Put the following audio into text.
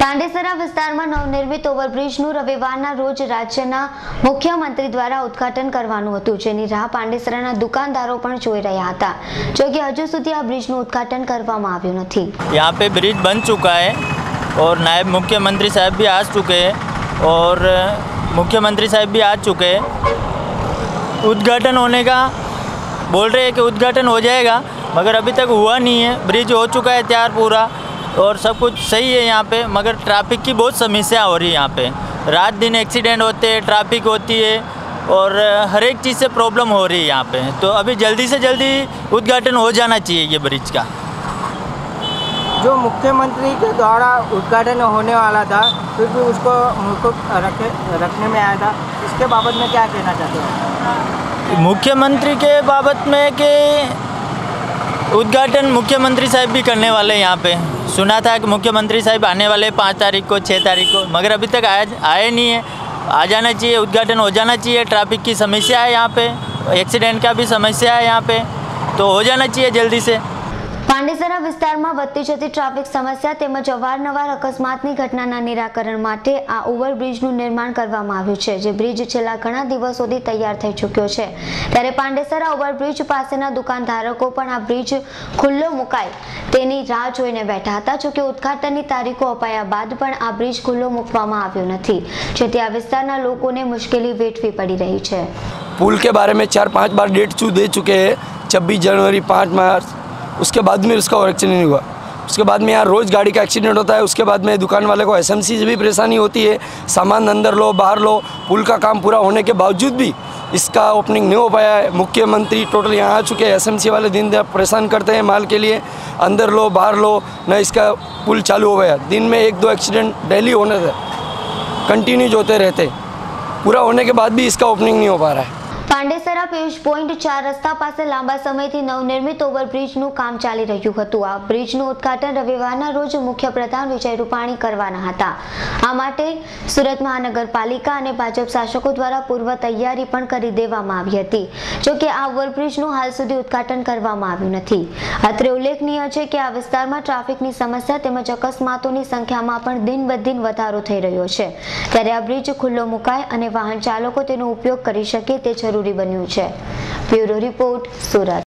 પાંડેસરા વિસ્તારમાં નવનિર્મિત ઓવરબ્રિજનું રવિવારના રોજ રાજ્યના મુખ્યમંત્રી દ્વારા ઉદ્ઘાટન કરવાનું હતું, જેની રાહ પાંડેસરાના દુકાનદારો પણ જોઈ રહ્યા હતા, જો કે હજુ સુધી આ બ્રિજનું ઉદ્ઘાટન કરવામાં આવ્યું નથી। यहाँ पे ब्रिज बन चुका है और नायब मुख्यमंत्री साहब भी आ चुके हैं और मुख्यमंत्री साहब भी आ चुके हैं। उद्घाटन होने का बोल रहे हैं कि उद्घाटन हो जाएगा, मगर अभी तक हुआ नहीं है। ब्रिज हो चुका है तैयार पूरा और सब कुछ सही है यहाँ पे, मगर ट्रैफिक की बहुत समस्या हो रही है यहाँ पे। रात दिन एक्सीडेंट होते हैं, ट्रैफिक होती है और हर एक चीज़ से प्रॉब्लम हो रही है यहाँ पे। तो अभी जल्दी से जल्दी उद्घाटन हो जाना चाहिए ये ब्रिज का। जो मुख्यमंत्री के द्वारा उद्घाटन होने वाला था, फिर भी उसको रखने में आया था, इसके बाबत में क्या कहना चाहते हैं? मुख्यमंत्री के बाबत में कि उद्घाटन मुख्यमंत्री साहब भी करने वाले हैं यहाँ पे। सुना था कि मुख्यमंत्री साहब आने वाले 5 तारीख को 6 तारीख को, मगर अभी तक आए नहीं है। आ जाना चाहिए, उद्घाटन हो जाना चाहिए। ट्रैफिक की समस्या है यहाँ पे, एक्सीडेंट का भी समस्या है यहाँ पे, तो हो जाना चाहिए जल्दी से। પાંડેસરા વિસ્તારમાં વધતી જતી ટ્રાફિક સમસ્યા તેમજ અવારનવાર અકસ્માતની ઘટનાના નિરાકરણ માટે આ ઓવરબ્રિજનું નિર્માણ કરવામાં આવ્યું છે, જે બ્રિજ છેલ્લા ઘણા દિવસોથી તૈયાર થઈ ચૂક્યો છે। ત્યારે પાંડેસરા ઓવરબ્રિજ પાસેના દુકાનધારકો પણ આ બ્રિજ ખુલ્લો મુકાય તેની રાહ જોઈને બેઠા હતા, જો કે ઉદ્ઘાટનની તારીખો અપાયા બાદ પણ આ બ્રિજ ખુલ્લો મૂકવામાં આવ્યો નથી, જેથી આ વિસ્તારના લોકોને મુશ્કેલી વેઠવી પડી રહી છે। पुल के बारे में 4-5 बार डेट दे चुके हैं, 26 जनवरी, 5 मार्च, उसके बाद में उसका और एक्सीडेंट नहीं हुआ। उसके बाद में यहाँ रोज़ गाड़ी का एक्सीडेंट होता है। उसके बाद में दुकान वाले को एसएमसी से भी परेशानी होती है, सामान अंदर लो बाहर लो। पुल का काम पूरा होने के बावजूद भी इसका ओपनिंग नहीं हो पाया है। मुख्यमंत्री टोटल यहाँ आ चुके हैं, एसएमसी वाले दिन परेशान करते हैं माल के लिए, अंदर लो बाहर लो, न इसका पुल चालू हो गया। दिन में 1-2 एक्सीडेंट डेली होने से कंटिन्यूज होते रहते, पूरा होने के बाद भी इसका ओपनिंग नहीं हो पा रहा है। પાંડેસરા પિયુષ પોઈન્ટ 4 રસ્તા પાસે લાંબા સમયથી નવનિર્મિત ઓવરબ્રિજનું કામ ચાલી રહ્યું હતું। આ બ્રિજનું ઉદ્ઘાટન રવિવારના રોજ મુખ્યપ્રધાન વિજય રૂપાણી કરવાના હતા। આ માટે સુરત મહાનગરપાલિકા અને ભાજપ શાસકો દ્વારા પૂર્વ તૈયારી પણ કરી દેવામાં આવી હતી, જો કે આ ઓવરબ્રિજનું હાલ સુધી ઉદ્ઘાટન કરવામાં આવ્યું નથી। અત્રે ઉલ્લેખનીય છે કે આ વિસ્તારમાં ટ્રાફિકની સમસ્યા તેમજ અકસ્માતોની સંખ્યામાં પણ દિન બદિન વધારો થઈ રહ્યો છે, ત્યારે આ બ્રિજ ખુલ્લો મુકાય અને વાહન ચાલકો તેનો ઉપયોગ કરી શકે તે જરૂરી બન્યું છે। Bureau report, Surat.